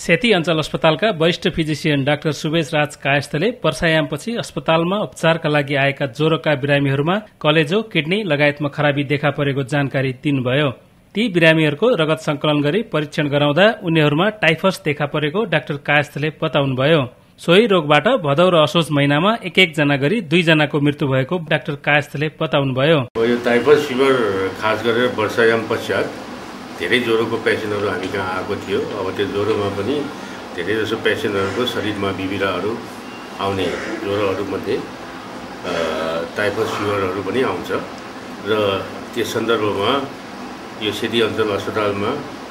सेती अञ्चल अस्पतालका वरिष्ठ फिजिशियन डाक्टर सुबेश राज कायस्थले वर्षायामपछि अस्पतालमा उपचारका लागि आएका ज्वरोका बिरामीहरूमा कलेजो, किडनी लगायतमा खराबी देखा परेको जानकारी दिनुभयो। ती बिरामीहरूको रगत संकलन गरी परीक्षण गराउँदा उनीहरूमा टाइफस देखा परेको डाक्टर कायस्थले बताउनुभयो। सोही रोगबाट भदौ र असोज महिनामा एक जना गरी 2 जनाको मृत्यु भएको डाक्टर कायस्थले बताउनुभयो। यो टाइफस फिभर खास गरेर वर्षायाम पश्चात धेरै ज्वरोको पेसेन्टहरू हामी कहाँ आएको थियो। अब त्यो ज्वरोमा पनि धेरै जसो पेसेन्टहरूको शरीरमा बिबिराहरू आउने ज्वरोहरूमध्ये टाइफस फिभरहरू पनि आउँछ र त्यस सन्दर्भमा यो सेती अञ्चल अस्पतालमा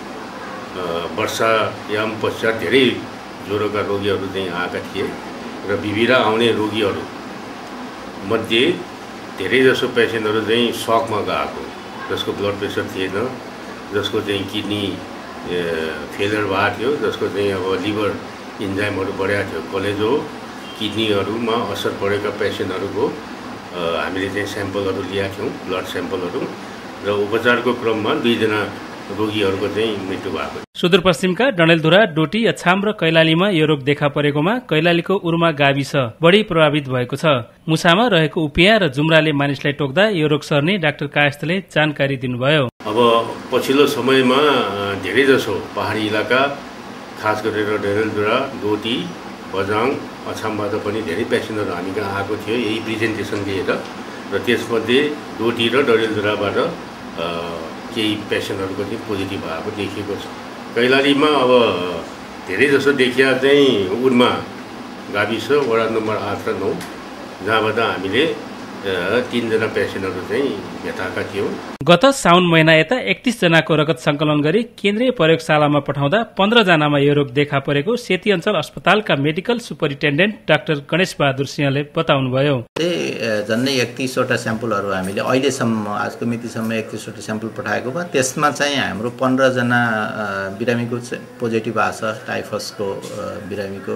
वर्षायाम पश्चात धेरै ज्वरोका रोगीहरू चाहिँ आएका थिए र बिबिरा आउने रोगीहरू मध्ये धेरै जसो पेसेन्टहरू चाहिँ सकमा गएको, जसको ब्लड प्रेसर थिएन, जसको चाहिँ किडनी फेलियर भएको थियो, जसको चाहिँ अब लिभर इन्जाइमहरू बढेको थियो, कलेजो किडनीहरूमा असर परेका पेसेन्टहरूको हामीले चाहिँ स्याम्पलहरू लिएका थियौँ, ब्लड स्याम्पलहरू, र उपचारको क्रममा 2 जना रोगीहरूको चाहिँ मृत्यु भएको। सुदूरपश्चिमका डडेलधुरा, डोटी, अछाम र कैलालीमा यो रोग देखा परेकोमा कैलालीको उर्मा गाविस बढी प्रभावित भएको छ। मुसामा रहेको उपिया र जुम्राले मानिसलाई टोक्दा यो रोग सर्ने डाक्टर कायस्थले जानकारी दिनुभयो। अब पछिल्लो समयमा धेरै जसो पहाडी इलाका, खास गरेर डडेलधुरा, डोटी, बझाङ, अछामबाट पनि धेरै पेसेन्टहरू हामी कहाँ आएको थियो यही प्रेजेन्टेसन लिएर, र त्यसमध्ये डोटी र डडेलधुराबाट केही पेसेन्टहरूको चाहिँ पोजिटिभ भएको देखिएको छ। कैलालीमा अब धेरै जसो देखिया चाहिँ उर्मा गाविस वडा नम्बर 8 र 9, जहाँबाट हामीले 3 जना पेसेन्टहरू चाहिँ भेटाएका थियौँ। गत साउन महिना यता 31 जनाको रगत संकलन गरी केन्द्रीय प्रयोगशालामा पठाउँदा 15 जनामा यो रोग देखा परेको सेती अञ्चल अस्पतालका medical superintendent doctor Ganesh Bahadur सिंहले बताउनुभयो। झन्डै 31 वटा स्याम्पलहरू हामीले अहिलेसम्म आजको मितिसम्म 31 वटा स्याम्पल पठाएको भयो। त्यसमा चाहिँ हाम्रो 15 जना बिरामीको पोजिटिभ आछ, टाइफसको बिरामीको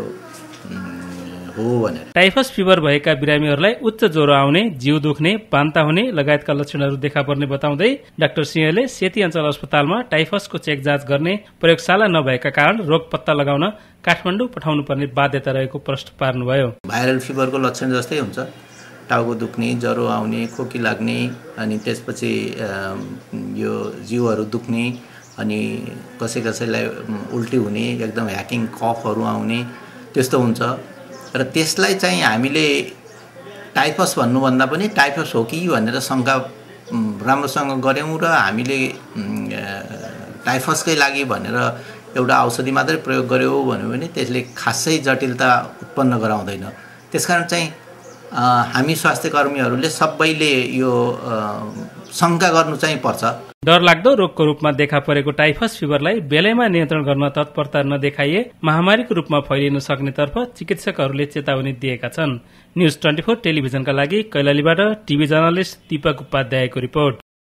हो भनेर। टाइफस फिभर भएका बिरामीहरूलाई उच्च ज्वरो आउने, जिउ दुख्ने, बान्ता हुने लगायतका लक्षणहरू देखा पर्ने बताउँदै डाक्टर सिंहले सेती अञ्चल अस्पतालमा टाइफसको चेक जाँच गर्ने प्रयोगशाला नभएका कारण रोग पत्ता लगाउन काठमाडौँ पठाउनु पर्ने बाध्यता रहेको प्रश्न पार्नुभयो। भाइरल फिभरको लक्षण जस्तै हुन्छ, टाउको दुख्ने, ज्वरो आउने, खोकी लाग्ने, अनि त्यसपछि यो जिउहरू दुख्ने, अनि कसैलाई उल्टी हुने, एकदम ह्याकिङ कफहरू आउने, त्यस्तो हुन्छ। र त्यसलाई चाहिँ हामीले टाइफस भन्नुभन्दा पनि टाइफस हो कि भनेर शङ्का राम्रोसँग गऱ्यौँ र हामीले टाइफसकै लागि भनेर एउटा औषधि मात्रै प्रयोग गर्यो भन्यो भने त्यसले खासै जटिलता उत्पन्न गराउँदैन। त्यसकारण चाहिँ हामी स्वास्थ्य कर्मीहरूले सबैले यो शङ्का गर्नु चाहिँ पर्छ। डरलाग्दो रोगको रूपमा देखा परेको टाइफस फिभरलाई बेलैमा नियन्त्रण गर्न तत्परता नदेखाइए महामारीको रूपमा फैलिन सक्नेतर्फ चिकित्सकहरूले चेतावनी दिएका छन्। न्यूज 24 टेलिभिजनका लागि कैलालीबाट टिभी जर्नलिस्ट दीपक उपाध्यायको रिपोर्ट।